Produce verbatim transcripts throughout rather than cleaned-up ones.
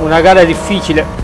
una gara difficile.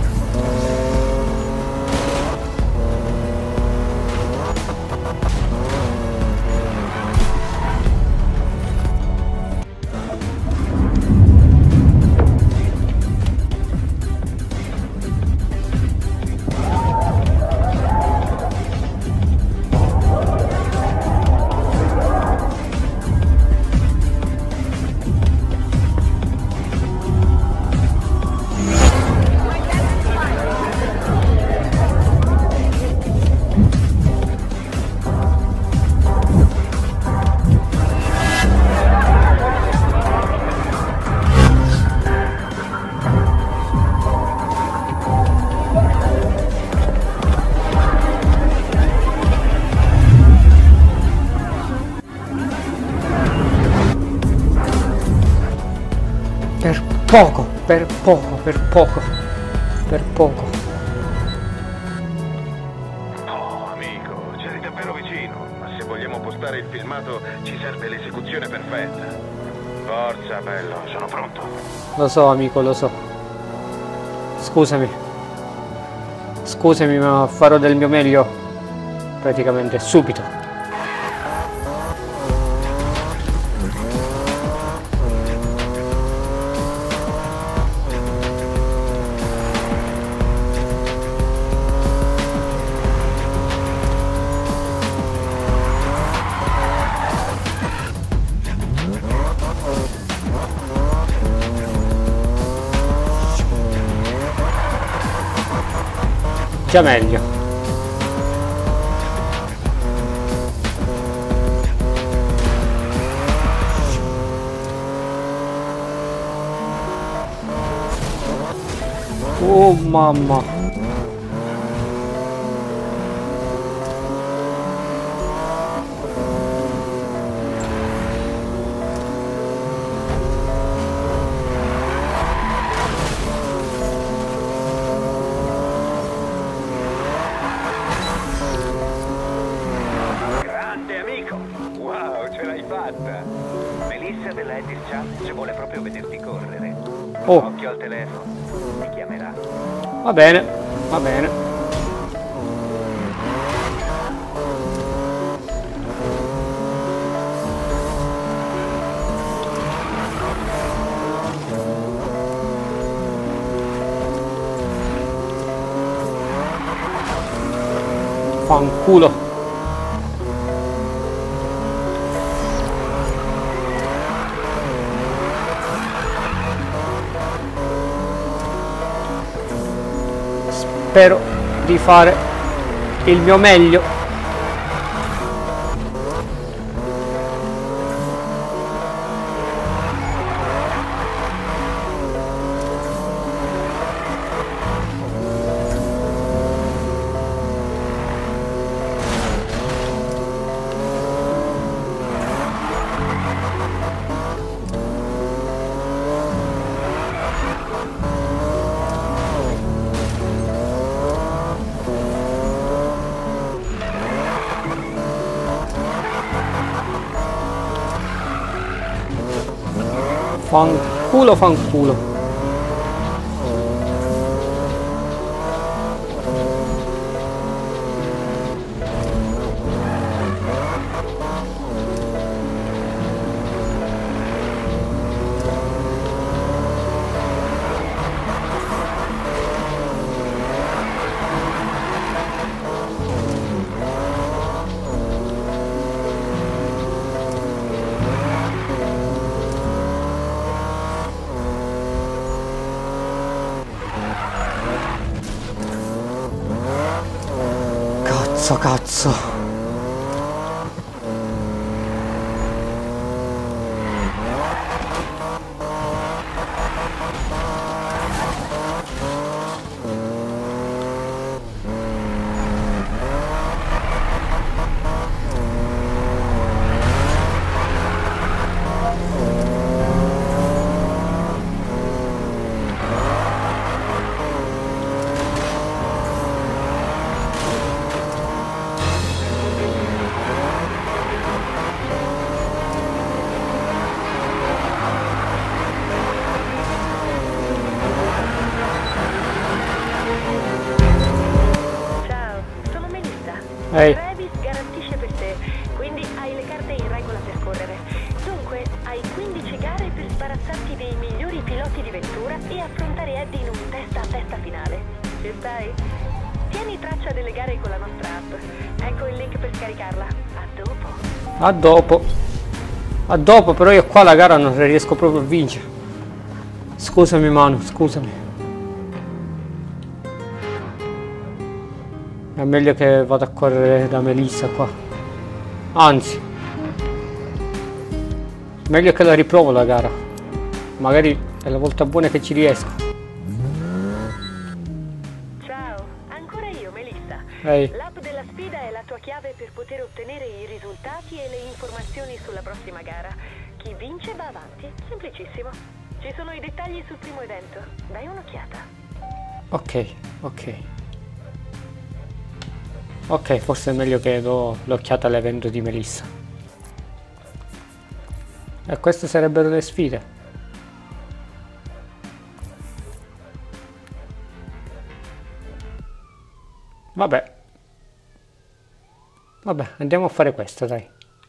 Per poco, per poco, per poco, per poco. Oh, amico, c'eri davvero vicino. Ma se vogliamo postare il filmato, ci serve l'esecuzione perfetta. Forza, bello, sono pronto. Lo so, amico, lo so. Scusami. Scusami, ma farò del mio meglio praticamente subito. Già meglio. Oh mamma. Melissa della Edis Challenge vuole proprio vederti correre. Oh. Occhio al telefono, ti chiamerà. Va bene, va bene. Fanculo. Spero di fare il mio meglio. Fanculo, fanculo. Cazzo, cazzo. Ehi. Travis garantisce per te, quindi hai le carte in regola per correre. Dunque, hai quindici gare per sbarazzarti dei migliori piloti di vettura e affrontare Eddie in un testa a testa finale. Ci stai? Tieni traccia delle gare con la nostra app. Ecco il link per scaricarla. A dopo. A dopo. A dopo, però io qua la gara non riesco proprio a vincere. Scusami Manu, scusami. È meglio che vado a correre da Melissa qua. Anzi, meglio che la riprovo la gara. Magari è la volta buona che ci riesco. Ciao, ancora io Melissa. Ehi. L'app della sfida è la tua chiave per poter ottenere i risultati e le informazioni sulla prossima gara. Chi vince va avanti, semplicissimo. Ci sono i dettagli sul primo evento. Dai un'occhiata. Ok, ok. Ok, forse è meglio che do l'occhiata all'evento di Melissa. E queste sarebbero le sfide. Vabbè. Vabbè, andiamo a fare questo, dai.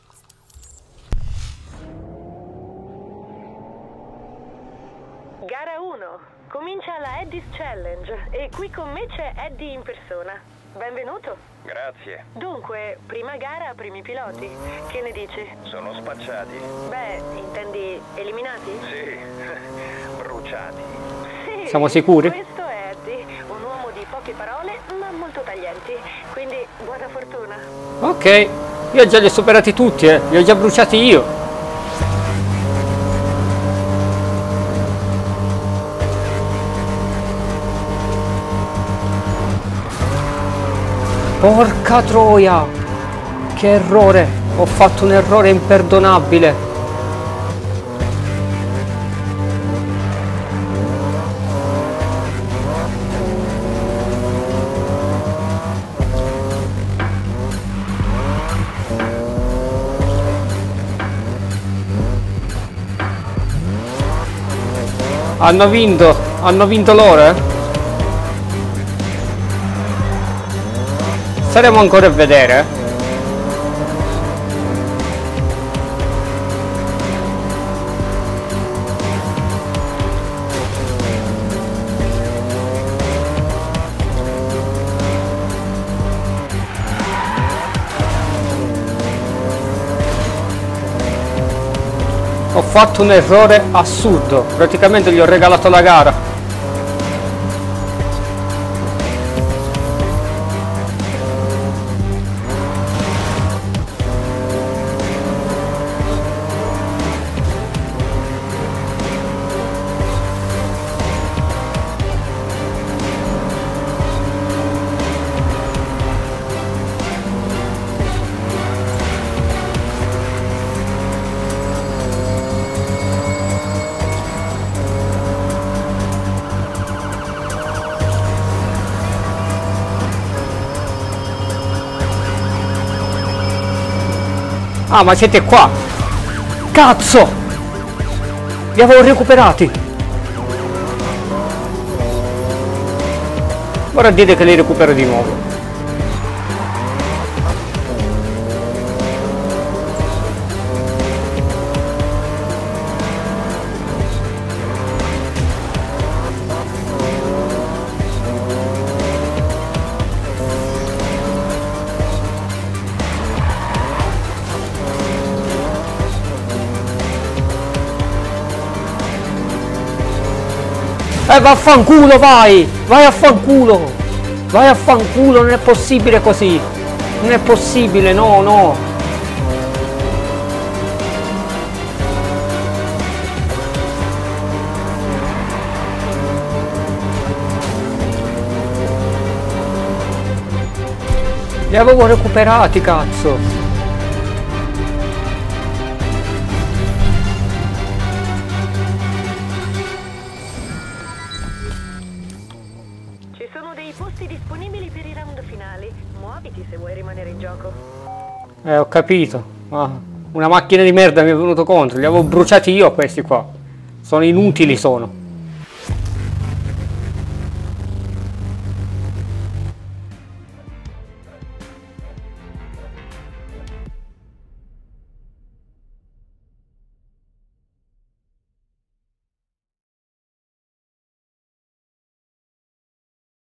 Gara uno. Comincia la Eddie's Challenge e qui con me c'è Eddie in persona. Benvenuto. Grazie. Dunque, prima gara, primi piloti. Che ne dici? Sono spacciati. Beh, intendi eliminati? Sì, bruciati. Sì. Siamo sicuri? Questo è Eddie, un uomo di poche parole ma molto taglienti. Quindi, buona fortuna. Ok, io già li ho superati tutti, eh. Li ho già bruciati io. Porca troia! Che errore! Ho fatto un errore imperdonabile! Hanno vinto! Hanno vinto loro, eh? Staremo ancora a vedere. Ho fatto un errore assurdo, praticamente gli ho regalato la gara. Ah, ma siete qua! Cazzo! Li avevo recuperati! Ora dite che li recupero di nuovo. Eh, vaffanculo, vai! Vai a fanculo! Vai a fanculo, non è possibile così! Non è possibile, no, no! Li avevo recuperati, cazzo! Se vuoi rimanere in gioco. Eh, ho capito. Ah, una macchina di merda mi è venuto contro. Li avevo bruciati io questi qua. Sono inutili, sono.